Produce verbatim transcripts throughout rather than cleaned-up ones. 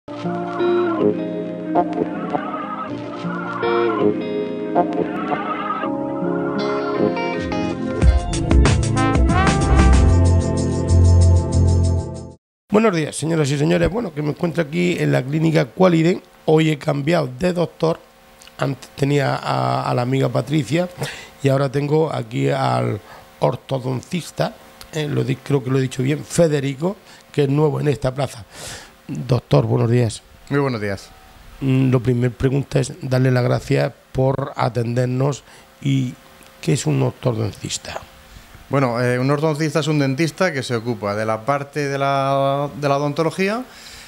Buenos días, señoras y señores. Bueno, que me encuentro aquí en la clínica Qualide. Hoy he cambiado de doctor. Antes tenía a, a la amiga Patricia y ahora tengo aquí al ortodoncista, eh, lo di, creo que lo he dicho bien, Federico, que es nuevo en esta plaza. Doctor, buenos días. Muy buenos días. Lo primero pregunta es darle las gracias por atendernos. ¿Y qué es un ortodoncista? Bueno, eh, un ortodoncista es un dentista que se ocupa de la parte de la, de la odontología,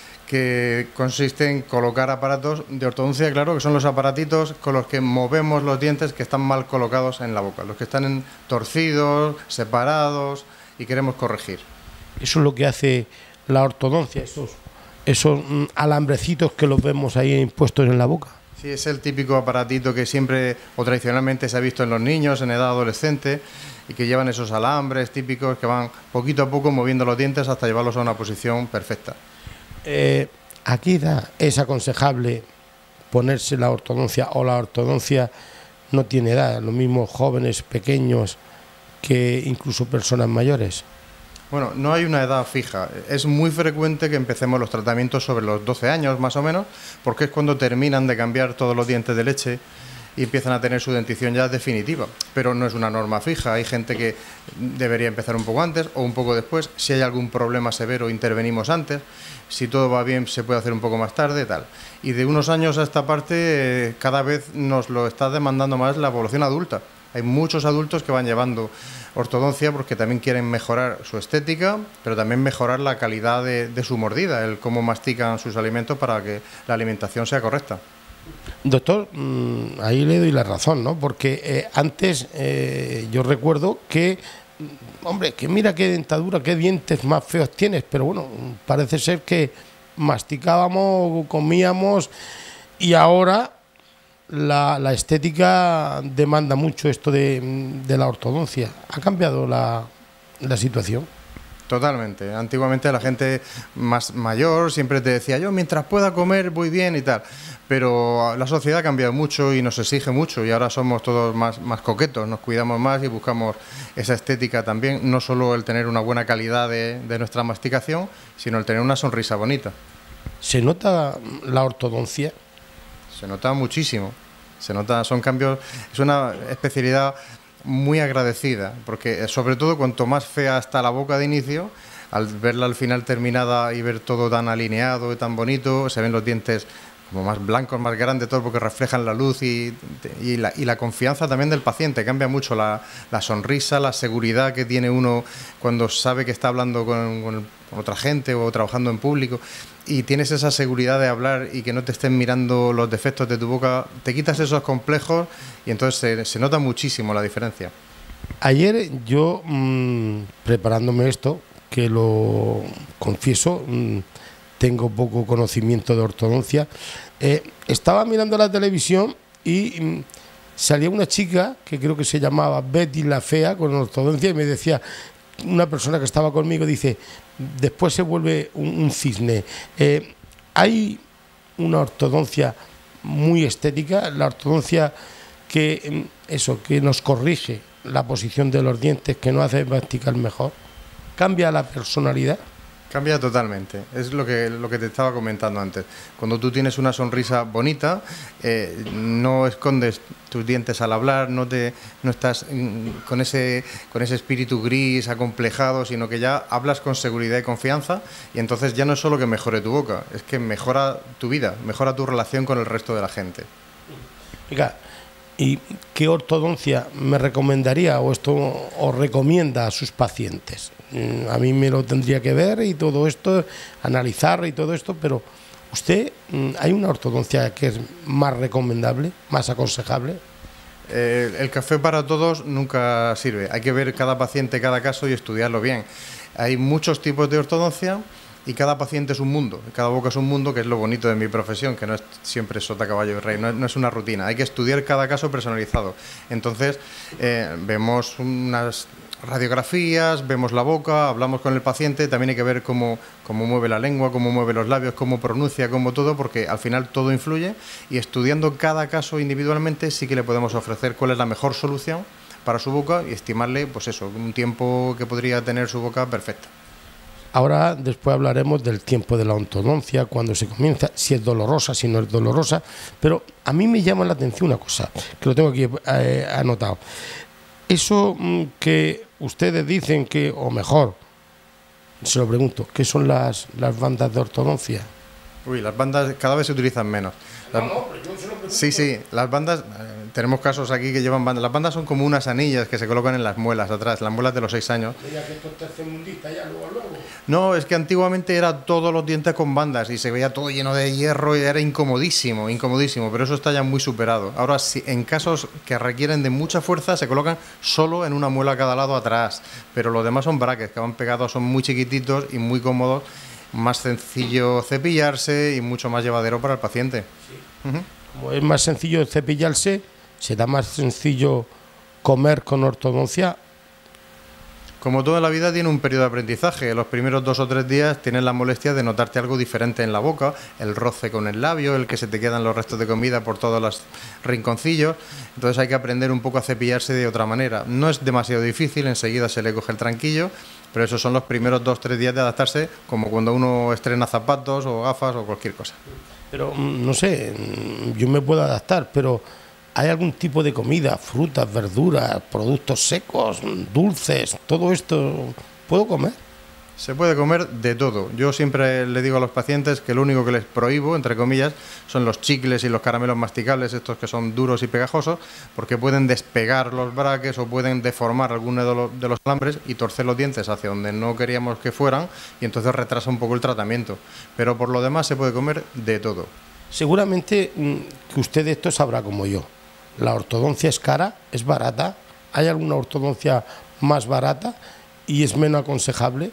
que consiste en colocar aparatos de ortodoncia, claro, que son los aparatitos con los que movemos los dientes que están mal colocados en la boca, los que están en torcidos, separados y queremos corregir. Eso es lo que hace la ortodoncia, esos, esos mm, alambrecitos que los vemos ahí impuestos en la boca. Sí, es el típico aparatito que siempre o tradicionalmente se ha visto en los niños en edad adolescente y que llevan esos alambres típicos que van poquito a poco moviendo los dientes hasta llevarlos a una posición perfecta. Eh, ¿A qué edad es aconsejable ponerse la ortodoncia, o la ortodoncia no tiene edad? Los mismos jóvenes, pequeños, que incluso personas mayores. Bueno, no hay una edad fija. Es muy frecuente que empecemos los tratamientos sobre los doce años más o menos, porque es cuando terminan de cambiar todos los dientes de leche y empiezan a tener su dentición ya definitiva. Pero no es una norma fija. Hay gente que debería empezar un poco antes o un poco después. Si hay algún problema severo, intervenimos antes. Si todo va bien, se puede hacer un poco más tarde, tal. Y de unos años a esta parte, eh, cada vez nos lo está demandando más la población adulta. Hay muchos adultos que van llevando ortodoncia porque también quieren mejorar su estética, pero también mejorar la calidad de, de su mordida, el cómo mastican sus alimentos para que la alimentación sea correcta. Doctor, mmm, ahí le doy la razón, ¿no? Porque eh, antes eh, yo recuerdo que, hombre, que mira qué dentadura, qué dientes más feos tienes, pero bueno, parece ser que masticábamos, comíamos y ahora la, la estética demanda mucho esto de, de la ortodoncia. ¿Ha cambiado la, la situación? Totalmente. Antiguamente la gente más mayor siempre te decía, yo mientras pueda comer voy bien y tal, pero la sociedad ha cambiado mucho y nos exige mucho y ahora somos todos más, más coquetos, nos cuidamos más y buscamos esa estética también, no solo el tener una buena calidad de, de nuestra masticación, sino el tener una sonrisa bonita. ¿Se nota la ortodoncia? Se nota muchísimo, se nota, son cambios, es una especialidad muy agradecida, porque sobre todo cuanto más fea está la boca de inicio, al verla al final terminada y ver todo tan alineado y tan bonito, se ven los dientes como más blancos, más grandes, todo porque reflejan la luz y, y, la, y la confianza también del paciente. Cambia mucho la, la sonrisa, la seguridad que tiene uno cuando sabe que está hablando con, con, con otra gente o trabajando en público y tienes esa seguridad de hablar y que no te estén mirando los defectos de tu boca, te quitas esos complejos y entonces se, se nota muchísimo la diferencia. Ayer yo, mmm, preparándome esto, que lo confieso, mmm, tengo poco conocimiento de ortodoncia, eh, estaba mirando la televisión y mmm, salía una chica que creo que se llamaba Betty la Fea con ortodoncia y me decía, una persona que estaba conmigo, dice, después se vuelve un, un cisne. Eh, hay una ortodoncia muy estética, la ortodoncia que, eso, que nos corrige la posición de los dientes, que nos hace masticar mejor, cambia la personalidad. Cambia totalmente, es lo que, lo que te estaba comentando antes. Cuando tú tienes una sonrisa bonita, eh, no escondes tus dientes al hablar, no, te, no estás con ese, con ese espíritu gris, acomplejado, sino que ya hablas con seguridad y confianza y entonces ya no es solo que mejore tu boca, es que mejora tu vida, mejora tu relación con el resto de la gente. Oiga, ¿y qué ortodoncia me recomendaría o esto os recomienda a sus pacientes? A mí me lo tendría que ver y todo esto, analizar y todo esto, pero ¿usted hay una ortodoncia que es más recomendable, más aconsejable? Eh, el café para todos nunca sirve, hay que ver cada paciente, cada caso y estudiarlo bien. Hay muchos tipos de ortodoncia y cada paciente es un mundo, cada boca es un mundo, que es lo bonito de mi profesión, que no es siempre sota, caballo y rey, no es, no es una rutina, hay que estudiar cada caso personalizado. Entonces eh, vemos unas radiografías, vemos la boca, hablamos con el paciente, también hay que ver cómo, cómo mueve la lengua, cómo mueve los labios, cómo pronuncia, cómo todo, porque al final todo influye y estudiando cada caso individualmente sí que le podemos ofrecer cuál es la mejor solución para su boca y estimarle, pues eso, un tiempo que podría tener su boca perfecta. Ahora después hablaremos del tiempo de la ortodoncia, cuando se comienza, si es dolorosa, si no es dolorosa, pero a mí me llama la atención una cosa, que lo tengo aquí eh, anotado. Eso mmm, que ustedes dicen que, o mejor, se lo pregunto, ¿qué son las, las bandas de ortodoncia? Uy, las bandas cada vez se utilizan menos. Las... No, no, pero yo se lo pregunto. Sí, sí, las bandas, eh, tenemos casos aquí que llevan bandas. Las bandas son como unas anillas que se colocan en las muelas atrás, las muelas de los seis años. Mira que esto es tercermundista ya, luego, luego. No, es que antiguamente era todos los dientes con bandas y se veía todo lleno de hierro y era incomodísimo, incomodísimo, pero eso está ya muy superado. Ahora, si en casos que requieren de mucha fuerza, se colocan solo en una muela a cada lado atrás, pero los demás son brackets que van pegados, son muy chiquititos y muy cómodos, más sencillo cepillarse y mucho más llevadero para el paciente. Sí. Uh-huh. Como es más sencillo cepillarse, será más sencillo comer con ortodoncia. Como toda la vida tiene un periodo de aprendizaje. Los primeros dos o tres días tienes la molestia de notarte algo diferente en la boca, el roce con el labio, el que se te quedan los restos de comida por todos los rinconcillos. Entonces hay que aprender un poco a cepillarse de otra manera. No es demasiado difícil, enseguida se le coge el tranquillo, pero esos son los primeros dos o tres días de adaptarse, como cuando uno estrena zapatos o gafas o cualquier cosa. Pero no sé, yo me puedo adaptar, pero ¿hay algún tipo de comida, frutas, verduras, productos secos, dulces, todo esto puedo comer? Se puede comer de todo. Yo siempre le digo a los pacientes que lo único que les prohíbo, entre comillas, son los chicles y los caramelos masticables, estos que son duros y pegajosos, porque pueden despegar los braques o pueden deformar alguno de los, de los alambres y torcer los dientes hacia donde no queríamos que fueran y entonces retrasa un poco el tratamiento. Pero por lo demás se puede comer de todo. Seguramente que usted esto sabrá como yo. ¿La ortodoncia es cara? ¿Es barata? ¿Hay alguna ortodoncia más barata y es menos aconsejable?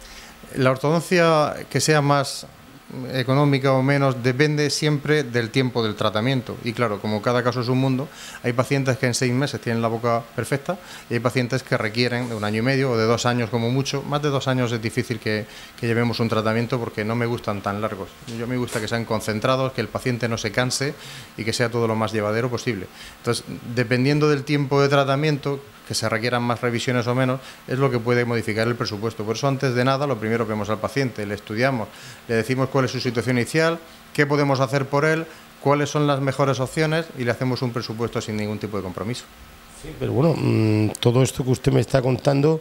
La ortodoncia que sea más económica o menos depende siempre del tiempo del tratamiento y claro, como cada caso es un mundo, hay pacientes que en seis meses tienen la boca perfecta y hay pacientes que requieren de un año y medio o de dos años como mucho. Más de dos años es difícil que, que llevemos un tratamiento porque no me gustan tan largos. Yo me gusta que sean concentrados, que el paciente no se canse y que sea todo lo más llevadero posible. Entonces, dependiendo del tiempo de tratamiento, que se requieran más revisiones o menos, es lo que puede modificar el presupuesto. Por eso, antes de nada, lo primero vemos al paciente, le estudiamos, le decimos cuál es su situación inicial, qué podemos hacer por él, cuáles son las mejores opciones y le hacemos un presupuesto sin ningún tipo de compromiso. Sí, pero bueno, mmm, todo esto que usted me está contando,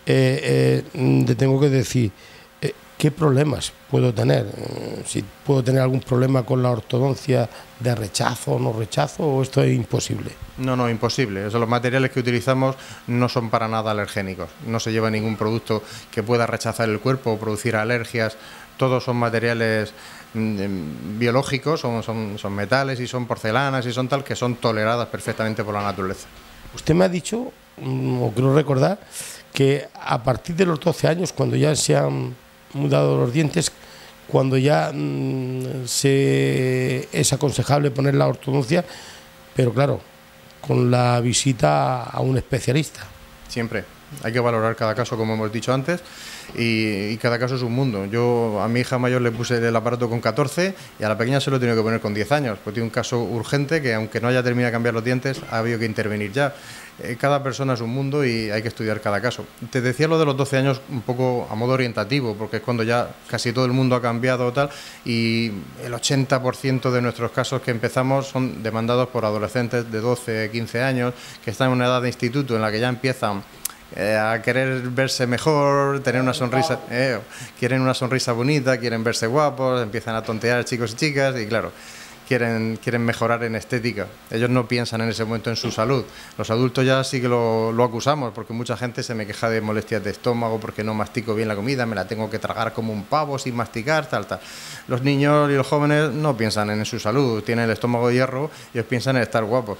eh, eh, le tengo que decir, eh, ¿qué problemas puedo tener? Eh, si puedo tener algún problema con la ortodoncia de rechazo o no rechazo, o esto es imposible. No, no, imposible. Eso, los materiales que utilizamos no son para nada alergénicos. No se lleva ningún producto que pueda rechazar el cuerpo o producir alergias. Todos son materiales mmm, biológicos, son, son, son metales y son porcelanas y son tal que son toleradas perfectamente por la naturaleza. Usted me ha dicho, o quiero recordar, que a partir de los doce años, cuando ya se han mudado los dientes, cuando ya mmm, se, es aconsejable poner la ortodoncia, pero claro, con la visita a un especialista. Siempre. Hay que valorar cada caso, como hemos dicho antes, y, y cada caso es un mundo. Yo a mi hija mayor le puse el aparato con catorce y a la pequeña se lo he tenido que poner con diez años, porque tiene un caso urgente que, aunque no haya terminado de cambiar los dientes, ha habido que intervenir ya. Eh, cada persona es un mundo y hay que estudiar cada caso. Te decía lo de los doce años un poco a modo orientativo, porque es cuando ya casi todo el mundo ha cambiado o tal, y el ochenta por ciento de nuestros casos que empezamos son demandados por adolescentes de doce, quince años, que están en una edad de instituto en la que ya empiezan Eh, a querer verse mejor, tener una sonrisa, eh, quieren una sonrisa bonita, quieren verse guapos, empiezan a tontear chicos y chicas y claro, quieren, quieren mejorar en estética. Ellos no piensan en ese momento en su salud. Los adultos ya sí que lo, lo acusamos, porque mucha gente se me queja de molestias de estómago porque no mastico bien la comida, me la tengo que tragar como un pavo sin masticar, tal, tal. Los niños y los jóvenes no piensan en su salud, tienen el estómago de hierro y ellos piensan en estar guapos.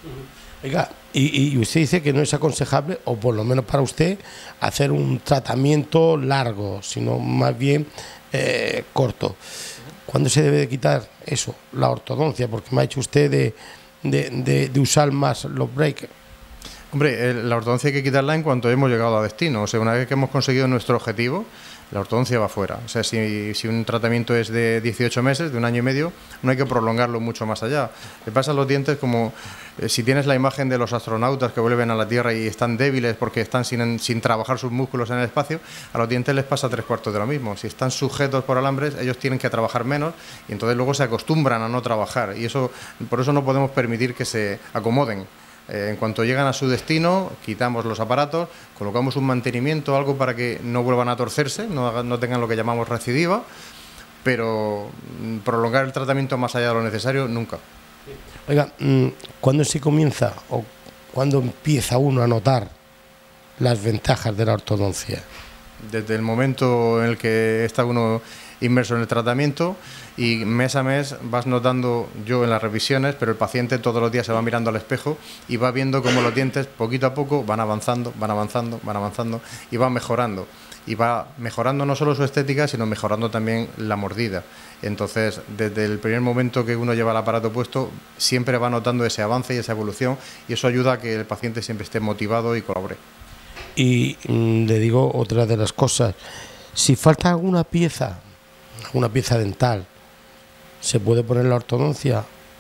Oiga, y, y usted dice que no es aconsejable, o por lo menos para usted, hacer un tratamiento largo, sino más bien eh, corto. ¿Cuándo se debe de quitar eso, la ortodoncia? Porque me ha dicho usted de, de, de, de usar más los breakers. Hombre, la ortodoncia hay que quitarla en cuanto hemos llegado a destino. O sea, una vez que hemos conseguido nuestro objetivo, la ortodoncia va fuera. O sea, si, si un tratamiento es de dieciocho meses, de un año y medio, no hay que prolongarlo mucho más allá. Le pasa a los dientes como eh, si tienes la imagen de los astronautas que vuelven a la Tierra y están débiles porque están sin, sin trabajar sus músculos en el espacio, a los dientes les pasa tres cuartos de lo mismo. Si están sujetos por alambres, ellos tienen que trabajar menos y entonces luego se acostumbran a no trabajar. Y eso, por eso no podemos permitir que se acomoden. Eh, en cuanto llegan a su destino, quitamos los aparatos, colocamos un mantenimiento, algo para que no vuelvan a torcerse, no, no tengan lo que llamamos recidiva, pero prolongar el tratamiento más allá de lo necesario, nunca. Oiga, ¿cuándo se comienza o cuándo empieza uno a notar las ventajas de la ortodoncia? Desde el momento en el que está uno inmerso en el tratamiento y mes a mes vas notando, yo en las revisiones, pero el paciente todos los días se va mirando al espejo y va viendo cómo los dientes poquito a poco van avanzando, van avanzando, van avanzando y van mejorando. Y va mejorando no solo su estética, sino mejorando también la mordida. Entonces, desde el primer momento que uno lleva el aparato puesto, siempre va notando ese avance y esa evolución, y eso ayuda a que el paciente siempre esté motivado y colabore. Y mmm, le digo otra de las cosas, si falta alguna pieza, alguna pieza dental, ¿se puede poner la ortodoncia?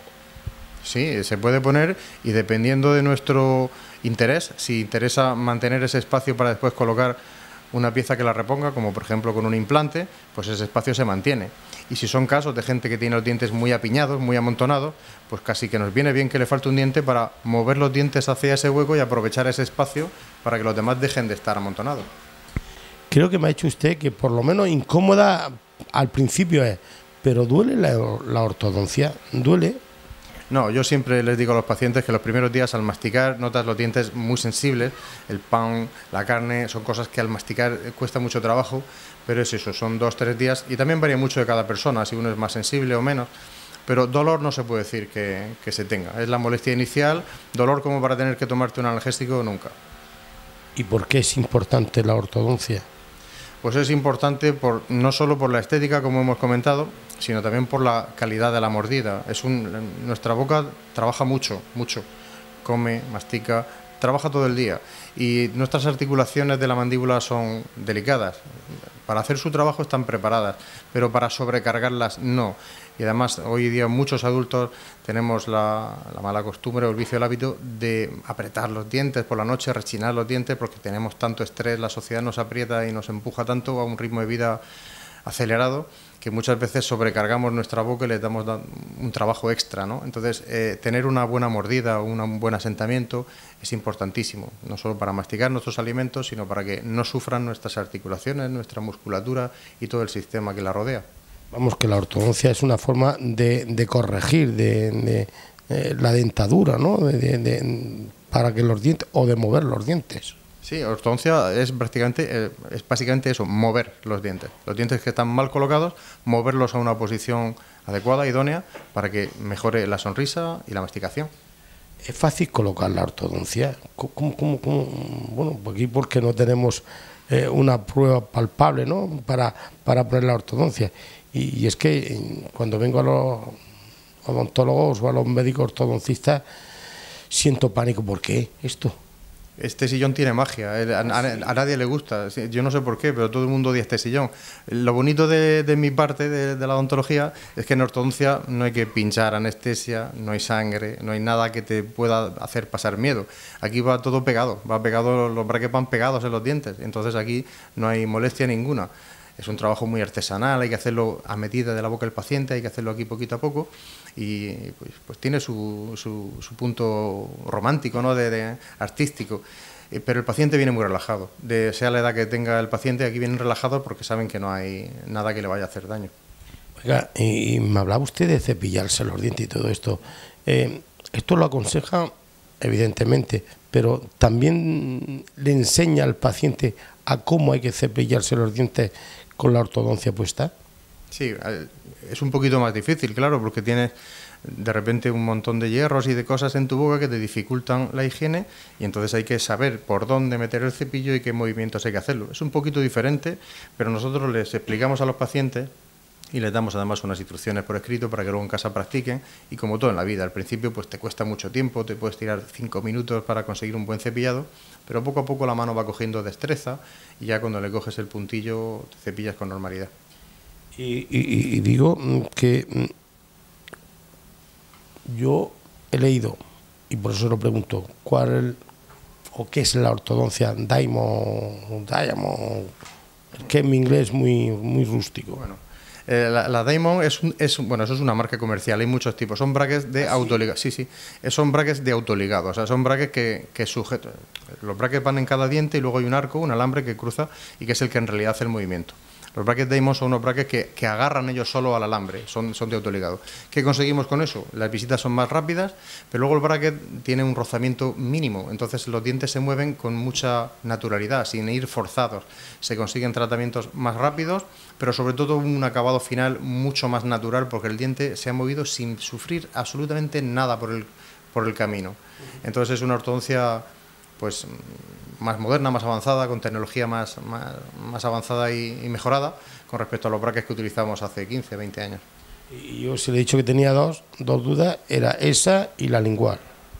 Sí, se puede poner, y dependiendo de nuestro interés, si interesa mantener ese espacio para después colocar una pieza que la reponga, como por ejemplo con un implante, pues ese espacio se mantiene. Y si son casos de gente que tiene los dientes muy apiñados, muy amontonados, pues casi que nos viene bien que le falte un diente para mover los dientes hacia ese hueco y aprovechar ese espacio para que los demás dejen de estar amontonados. Creo que me ha dicho usted que por lo menos incómoda al principio es, pero ¿duele la, la ortodoncia? ¿Duele? No, yo siempre les digo a los pacientes que los primeros días al masticar notas los dientes muy sensibles, el pan, la carne, son cosas que al masticar cuesta mucho trabajo, pero es eso, son dos, tres días y también varía mucho de cada persona, si uno es más sensible o menos, pero dolor no se puede decir que, que se tenga, es la molestia inicial, dolor como para tener que tomarte un analgésico nunca. ¿Y por qué es importante la ortodoncia? Pues es importante por, no solo por la estética, como hemos comentado, sino también por la calidad de la mordida. Es un, nuestra boca trabaja mucho, mucho. Come, mastica, trabaja todo el día. Y nuestras articulaciones de la mandíbula son delicadas. Para hacer su trabajo están preparadas, pero para sobrecargarlas no. Y además, hoy día muchos adultos tenemos la, la mala costumbre o el vicio del hábito de apretar los dientes por la noche, rechinar los dientes, porque tenemos tanto estrés, la sociedad nos aprieta y nos empuja tanto a un ritmo de vida acelerado, que muchas veces sobrecargamos nuestra boca y le damos un trabajo extra, ¿no? Entonces, eh, tener una buena mordida o un buen asentamiento es importantísimo, no solo para masticar nuestros alimentos, sino para que no sufran nuestras articulaciones, nuestra musculatura y todo el sistema que la rodea. Vamos, que la ortodoncia es una forma de, de corregir de, de, eh, la dentadura, ¿no? De, de, de, para que los dientes, o de mover los dientes. Sí, ortodoncia es prácticamente, eh, es básicamente eso, mover los dientes. Los dientes que están mal colocados, moverlos a una posición adecuada, idónea, para que mejore la sonrisa y la masticación. ¿Es fácil colocar la ortodoncia? ¿Cómo, cómo, cómo? Bueno, aquí porque no tenemos eh, una prueba palpable, ¿no? Para, para poner la ortodoncia. Y, y es que cuando vengo a los odontólogos o a los médicos ortodoncistas siento pánico. ¿Por qué esto? Este sillón tiene magia, a, a, a nadie le gusta, yo no sé por qué, pero todo el mundo odia este sillón. Lo bonito de, de mi parte, de, de la odontología, es que en ortodoncia no hay que pinchar anestesia, no hay sangre, no hay nada que te pueda hacer pasar miedo. Aquí va todo pegado, va pegado, los brackets van pegados en los dientes, entonces aquí no hay molestia ninguna. Es un trabajo muy artesanal, hay que hacerlo a medida de la boca del paciente, hay que hacerlo aquí poquito a poco y pues, pues tiene su, su, su punto romántico, ¿no? de, de artístico, eh, pero el paciente viene muy relajado, de, sea la edad que tenga el paciente, aquí vienen relajados porque saben que no hay nada que le vaya a hacer daño. Oiga, y me hablaba usted de cepillarse los dientes y todo esto, eh, esto lo aconseja evidentemente, pero también le enseña al paciente a cómo hay que cepillarse los dientes con la ortodoncia puesta. Sí, es un poquito más difícil, claro, porque tienes de repente un montón de hierros y de cosas en tu boca que te dificultan la higiene y entonces hay que saber por dónde meter el cepillo y qué movimientos hay que hacerlo. Es un poquito diferente, pero nosotros les explicamos a los pacientes y les damos además unas instrucciones por escrito para que luego en casa practiquen. Y como todo en la vida, al principio pues te cuesta mucho tiempo, te puedes tirar cinco minutos para conseguir un buen cepillado, pero poco a poco la mano va cogiendo destreza y ya cuando le coges el puntillo te cepillas con normalidad. Y, y, y digo que yo he leído, y por eso lo pregunto, ¿cuál el, o qué es la ortodoncia Diamond, Diamond, que en mi inglés es muy, muy rústico? Bueno, eh, la, la Diamond es, un, es bueno, eso es una marca comercial, hay muchos tipos, son brackets de ¿Ah, autoligado, sí, sí, son brackets de autoligado, o sea, son brackets que, que sujetan, los brackets van en cada diente y luego hay un arco, un alambre que cruza y que es el que en realidad hace el movimiento. Los brackets Diamond son unos brackets que, que agarran ellos solo al alambre, son, son de autoligado. ¿Qué conseguimos con eso? Las visitas son más rápidas, pero luego el bracket tiene un rozamiento mínimo, entonces los dientes se mueven con mucha naturalidad, sin ir forzados. Se consiguen tratamientos más rápidos, pero sobre todo un acabado final mucho más natural, porque el diente se ha movido sin sufrir absolutamente nada por el, por el camino. Entonces es una ortodoncia pues más moderna, más avanzada, con tecnología más, más, más avanzada y, y mejorada con respecto a los brackets que utilizábamos hace quince, veinte años. Y yo si le he dicho que tenía dos, dos dudas, era esa y la lingual.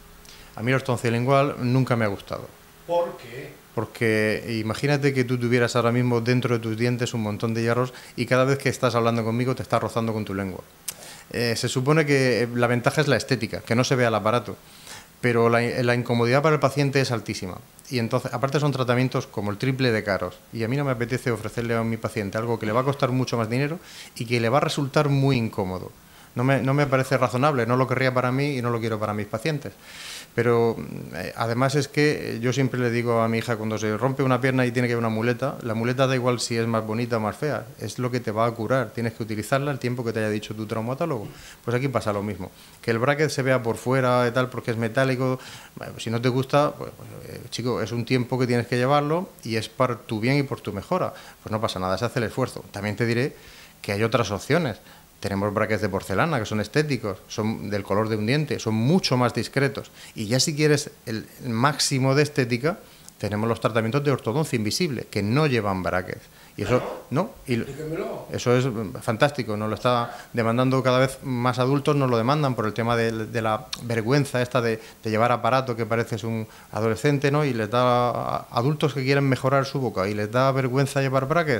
A mí la ortodoncia lingual nunca me ha gustado. ¿Por qué? Porque imagínate que tú tuvieras ahora mismo dentro de tus dientes un montón de hierros y cada vez que estás hablando conmigo te estás rozando con tu lengua. Eh, se supone que la ventaja es la estética, que no se vea el aparato, pero la, la incomodidad para el paciente es altísima. Y entonces, aparte son tratamientos como el triple de caros. Y a mí no me apetece ofrecerle a mi paciente algo que le va a costar mucho más dinero y que le va a resultar muy incómodo. No me, no me parece razonable, no lo querría para mí y no lo quiero para mis pacientes. Pero eh, además es que yo siempre le digo a mi hija, cuando se rompe una pierna y tiene que ir una muleta, la muleta da igual si es más bonita o más fea, es lo que te va a curar, tienes que utilizarla el tiempo que te haya dicho tu traumatólogo. Pues aquí pasa lo mismo, que el bracket se vea por fuera y tal porque es metálico, bueno, pues si no te gusta, pues, pues eh, chico, es un tiempo que tienes que llevarlo y es para tu bien y por tu mejora, pues no pasa nada, se hace el esfuerzo. También te diré que hay otras opciones. Tenemos brackets de porcelana que son estéticos, son del color de un diente, son mucho más discretos. Y ya si quieres el máximo de estética, tenemos los tratamientos de ortodoncia invisible, que no llevan brackets. Y eso, ¿no? Y eso es fantástico, nos lo está demandando cada vez más adultos, nos lo demandan por el tema de, de la vergüenza esta de, de llevar aparato que pareces un adolescente, ¿no? Y les da a adultos que quieren mejorar su boca y les da vergüenza llevar brackets.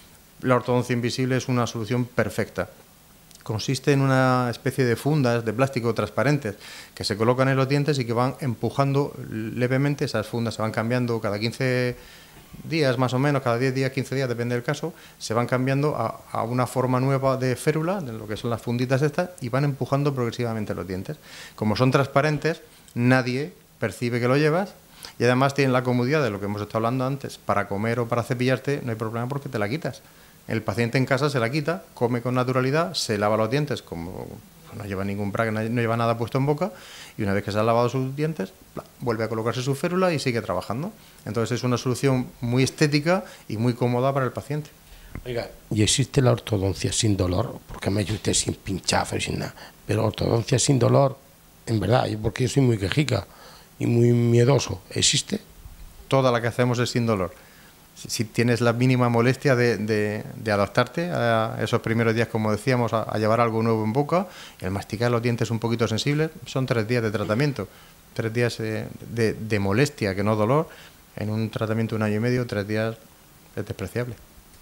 La ortodoncia invisible es una solución perfecta. Consiste en una especie de fundas de plástico transparentes que se colocan en los dientes y que van empujando levemente. Esas fundas se van cambiando cada quince días más o menos, cada diez días, quince días, depende del caso, se van cambiando a, a una forma nueva de férula, de lo que son las funditas estas, y van empujando progresivamente los dientes. Como son transparentes, nadie percibe que lo llevas y además tienen la comodidad de lo que hemos estado hablando antes. Para comer o para cepillarte no hay problema porque te la quitas. El paciente en casa se la quita, come con naturalidad, se lava los dientes, como no lleva ningún bracket, no lleva nada puesto en boca, y una vez que se ha lavado sus dientes, vuelve a colocarse su férula y sigue trabajando. Entonces es una solución muy estética y muy cómoda para el paciente. Oiga, ¿y existe la ortodoncia sin dolor? Porque me ha dicho usted sin pinchazo, sin nada. Pero ortodoncia sin dolor, en verdad, porque yo soy muy quejica y muy miedoso, ¿existe? Toda la que hacemos es sin dolor. Si tienes la mínima molestia de, de, de adaptarte a esos primeros días, como decíamos, a, a llevar algo nuevo en boca, y el masticar los dientes un poquito sensibles, son tres días de tratamiento, tres días de, de, de molestia, que no dolor, en un tratamiento de un año y medio, tres días es despreciable.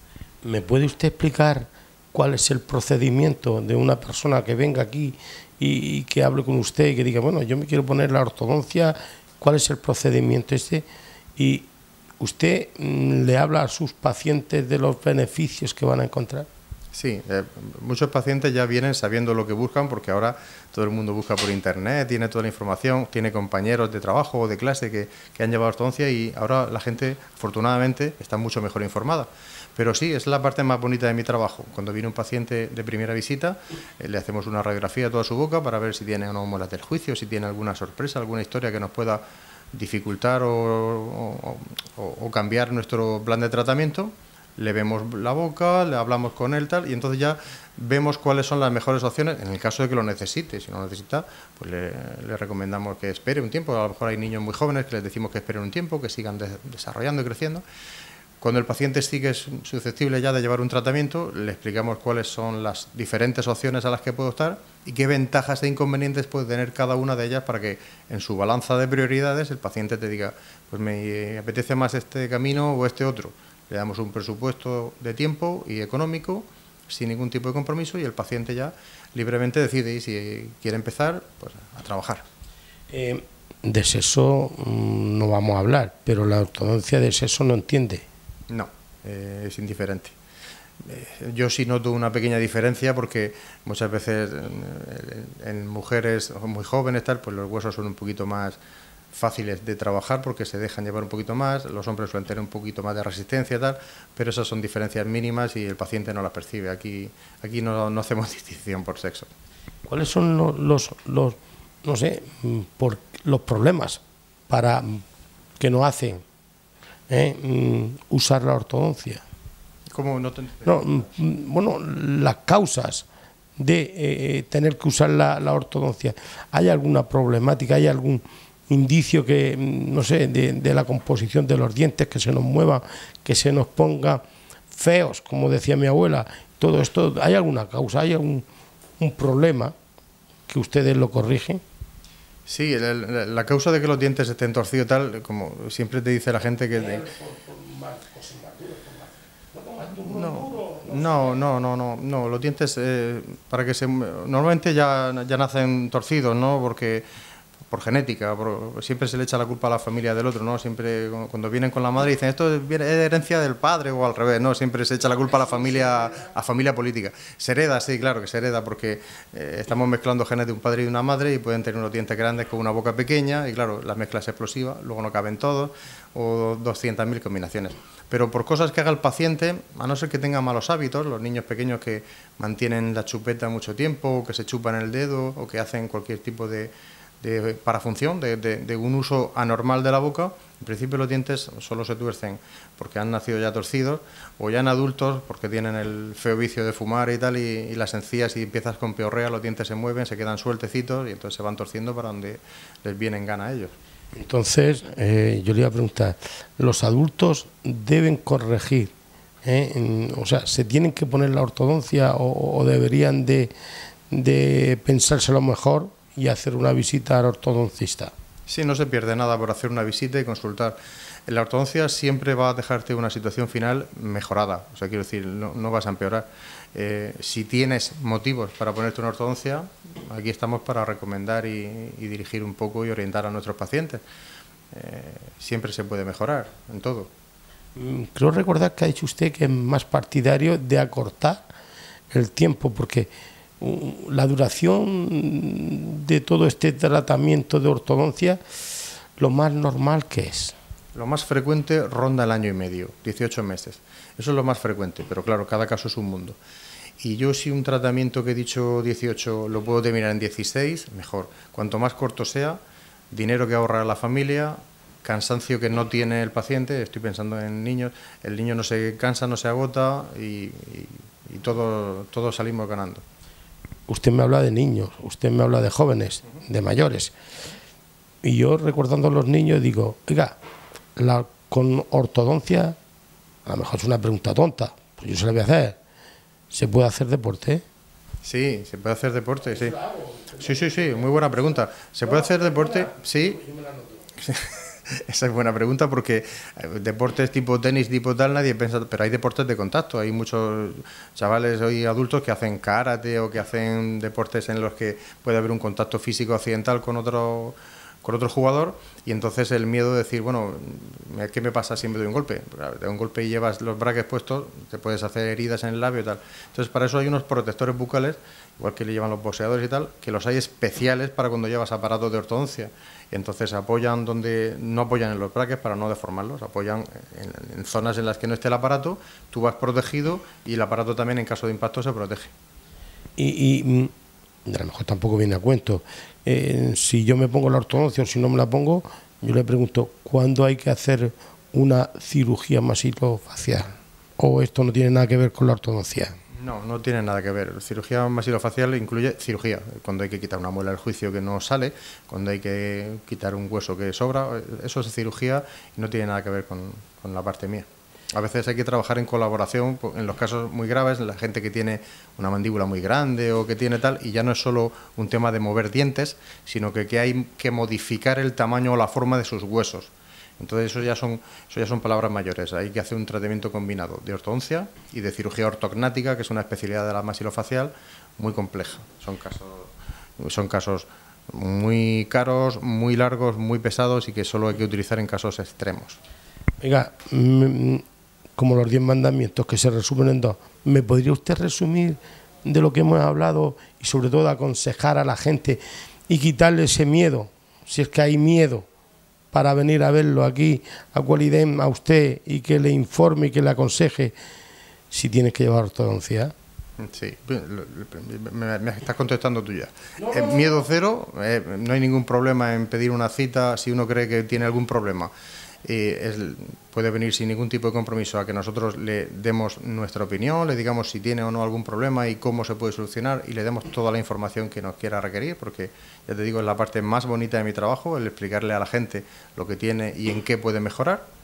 ¿Me puede usted explicar cuál es el procedimiento de una persona que venga aquí y, y que hable con usted y que diga, bueno, yo me quiero poner la ortodoncia, cuál es el procedimiento este? Y ¿usted le habla a sus pacientes de los beneficios que van a encontrar? Sí, eh, muchos pacientes ya vienen sabiendo lo que buscan porque ahora todo el mundo busca por internet, tiene toda la información, tiene compañeros de trabajo o de clase que, que han llevado ortodoncia y ahora la gente, afortunadamente, está mucho mejor informada. Pero sí, es la parte más bonita de mi trabajo. Cuando viene un paciente de primera visita, eh, le hacemos una radiografía de toda su boca para ver si tiene o no muelas del juicio, si tiene alguna sorpresa, alguna historia que nos pueda dificultar o, o, o, o cambiar nuestro plan de tratamiento. Le vemos la boca, le hablamos con él tal y entonces ya vemos cuáles son las mejores opciones en el caso de que lo necesite. Si no lo necesita, pues le, le recomendamos que espere un tiempo. A lo mejor hay niños muy jóvenes que les decimos que esperen un tiempo, que sigan de, desarrollando y creciendo. Cuando el paciente sí que es susceptible ya de llevar un tratamiento, le explicamos cuáles son las diferentes opciones a las que puede optar y qué ventajas e inconvenientes puede tener cada una de ellas para que en su balanza de prioridades el paciente te diga, pues me apetece más este camino o este otro. Le damos un presupuesto de tiempo y económico sin ningún tipo de compromiso y el paciente ya libremente decide y si quiere empezar, pues a trabajar. Eh, de sexo mmm, no vamos a hablar, pero la ortodoncia de sexo no entiende. No, eh, es indiferente. Eh, yo sí noto una pequeña diferencia porque muchas veces en, en mujeres muy jóvenes tal, pues los huesos son un poquito más fáciles de trabajar porque se dejan llevar un poquito más, los hombres suelen tener un poquito más de resistencia y tal, pero esas son diferencias mínimas y el paciente no las percibe. Aquí, aquí no, no hacemos distinción por sexo. ¿Cuáles son los, los, los no sé, por los problemas para que nos hacen ¿Eh? usar la ortodoncia? ¿Cómo no te... no, bueno, las causas de eh, tener que usar la, la ortodoncia. ¿Hay alguna problemática? ¿Hay algún indicio que, no sé, de, de la composición de los dientes, que se nos mueva, que se nos ponga feos, como decía mi abuela? Todo esto, ¿hay alguna causa? ¿Hay algún un problema que ustedes lo corrigen? Sí, la, la causa de que los dientes estén torcidos tal, como siempre te dice la gente que... De... No, no, no, no, no, no. Los dientes, eh, para que se... Normalmente ya, ya nacen torcidos, ¿no? Porque... por genética, por, siempre se le echa la culpa a la familia del otro, ¿no? Siempre cuando vienen con la madre dicen esto es herencia del padre o al revés, ¿no? Siempre se echa la culpa a la familia, a familia política. Se hereda, sí, claro que se hereda porque eh, estamos mezclando genes de un padre y de una madre y pueden tener unos dientes grandes con una boca pequeña y claro, la mezcla es explosiva, luego no caben todos o doscientas mil combinaciones. Pero por cosas que haga el paciente, a no ser que tenga malos hábitos, los niños pequeños que mantienen la chupeta mucho tiempo, o que se chupan el dedo o que hacen cualquier tipo de de parafunción, de, de, de un uso anormal de la boca, en principio los dientes solo se tuercen porque han nacido ya torcidos o ya en adultos porque tienen el feo vicio de fumar y tal y, y las encías si empiezas con peorrea los dientes se mueven, se quedan sueltecitos y entonces se van torciendo para donde les viene en gana a ellos. Entonces eh, yo le iba a preguntar, ¿los adultos deben corregir? ¿Eh? En, o sea, ¿se tienen que poner la ortodoncia o, o deberían de, de pensárselo mejor y hacer una visita al ortodoncista? Sí, no se pierde nada por hacer una visita y consultar. En la ortodoncia siempre va a dejarte una situación final mejorada, o sea, quiero decir, no, no vas a empeorar. Eh, si tienes motivos para ponerte una ortodoncia, aquí estamos para recomendar y, y dirigir un poco y orientar a nuestros pacientes. Eh, siempre se puede mejorar en todo. Creo recordar que ha dicho usted que es más partidario de acortar el tiempo, porque la duración de todo este tratamiento de ortodoncia, lo más normal que es. Lo más frecuente ronda el año y medio, dieciocho meses. Eso es lo más frecuente, pero claro, cada caso es un mundo. Y yo si un tratamiento que he dicho dieciocho lo puedo terminar en dieciséis, mejor. Cuanto más corto sea, dinero que ahorra la familia, cansancio que no tiene el paciente, estoy pensando en niños, el niño no se cansa, no se agota y, y, y todo, todos salimos ganando. Usted me habla de niños, usted me habla de jóvenes, de mayores. Y yo recordando a los niños digo, oiga, la, con ortodoncia, a lo mejor es una pregunta tonta, pues yo se la voy a hacer. ¿Se puede hacer deporte? Sí, se puede hacer deporte, sí. Sí, sí, sí, muy buena pregunta. ¿Se puede hacer deporte? Sí. Esa es buena pregunta porque deportes tipo tenis, tipo tal, nadie piensa, pero hay deportes de contacto. Hay muchos chavales hoy adultos que hacen karate o que hacen deportes en los que puede haber un contacto físico accidental con otro con otro jugador y entonces el miedo de decir, bueno, ¿qué me pasa si me doy un golpe? Te doy un golpe y llevas los brackets puestos, te puedes hacer heridas en el labio y tal. Entonces para eso hay unos protectores bucales, igual que le llevan los boxeadores y tal, que los hay especiales para cuando llevas aparatos de ortodoncia. Y entonces apoyan donde no apoyan en los brackets para no deformarlos, apoyan en, en zonas en las que no esté el aparato, tú vas protegido y el aparato también en caso de impacto se protege. Y, y a lo mejor tampoco viene a cuento, eh, si yo me pongo la ortodoncia o si no me la pongo, yo le pregunto, ¿cuándo hay que hacer una cirugía masilofacial? ¿O esto no tiene nada que ver con la ortodoncia? No, no tiene nada que ver. Cirugía masilofacial incluye cirugía, cuando hay que quitar una muela del juicio que no sale, cuando hay que quitar un hueso que sobra, eso es cirugía y no tiene nada que ver con, con la parte mía. A veces hay que trabajar en colaboración en los casos muy graves, la gente que tiene una mandíbula muy grande o que tiene tal, y ya no es solo un tema de mover dientes, sino que, que hay que modificar el tamaño o la forma de sus huesos. Entonces eso ya son eso ya son palabras mayores. Hay que hacer un tratamiento combinado de ortodoncia y de cirugía ortognática, que es una especialidad de la maxilofacial muy compleja. Son casos son casos muy caros, muy largos, muy pesados y que solo hay que utilizar en casos extremos. Oiga, como los diez mandamientos que se resumen en dos, ¿me podría usted resumir de lo que hemos hablado y sobre todo aconsejar a la gente y quitarle ese miedo, si es que hay miedo, para venir a verlo aquí a Qualident, a usted, y que le informe y que le aconseje si tienes que llevar ortodoncia? Sí, me, me estás contestando tú ya. No, no, no. Miedo cero, eh, no hay ningún problema en pedir una cita si uno cree que tiene algún problema. Eh, es, puede venir sin ningún tipo de compromiso a que nosotros le demos nuestra opinión, le digamos si tiene o no algún problema y cómo se puede solucionar y le demos toda la información que nos quiera requerir, porque ya te digo, es la parte más bonita de mi trabajo, el explicarle a la gente lo que tiene y en qué puede mejorar.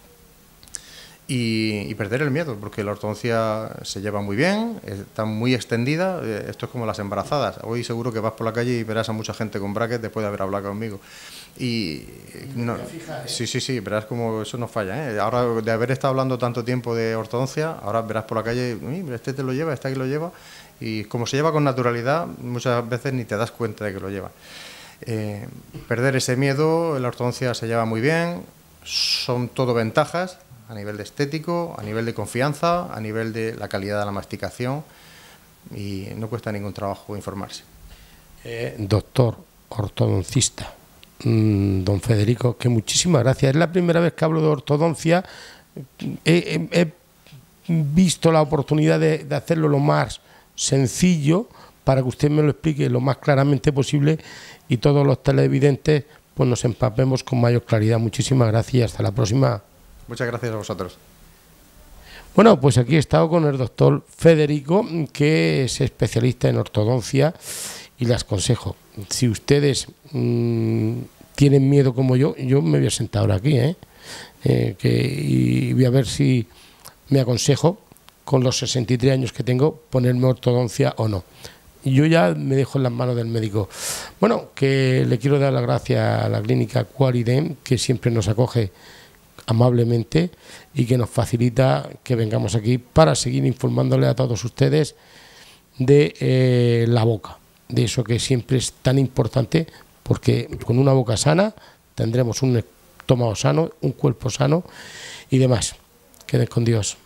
Y, y perder el miedo, porque la ortodoncia se lleva muy bien, está muy extendida, esto es como las embarazadas. Hoy seguro que vas por la calle y verás a mucha gente con brackets después de haber hablado conmigo. Y no, sí, sí, sí, verás como eso no falla, ¿eh? Ahora, de haber estado hablando tanto tiempo de ortodoncia, ahora verás por la calle, este te lo lleva, este aquí lo lleva, y como se lleva con naturalidad, muchas veces ni te das cuenta de que lo lleva. Eh, perder ese miedo, la ortodoncia se lleva muy bien, son todo ventajas, a nivel de estético, a nivel de confianza, a nivel de la calidad de la masticación, y no cuesta ningún trabajo informarse. Eh, doctor ortodoncista, mmm, don Federico, que muchísimas gracias. Es la primera vez que hablo de ortodoncia. He, he, he visto la oportunidad de, de hacerlo lo más sencillo para que usted me lo explique lo más claramente posible y todos los televidentes pues nos empapemos con mayor claridad. Muchísimas gracias y hasta la próxima. Muchas gracias a vosotros. Bueno, pues aquí he estado con el doctor Federico, que es especialista en ortodoncia, y les aconsejo, si ustedes mmm, tienen miedo como yo, yo me voy a sentar ahora aquí, ¿eh? Eh, que, y voy a ver si me aconsejo, con los sesenta y tres años que tengo, ponerme ortodoncia o no. Yo ya me dejo en las manos del médico. Bueno, que le quiero dar las gracias a la clínica Qualident, que siempre nos acoge amablemente y que nos facilita que vengamos aquí para seguir informándole a todos ustedes de eh, la boca, de eso que siempre es tan importante, porque con una boca sana tendremos un estómago sano, un cuerpo sano y demás. Queden con Dios.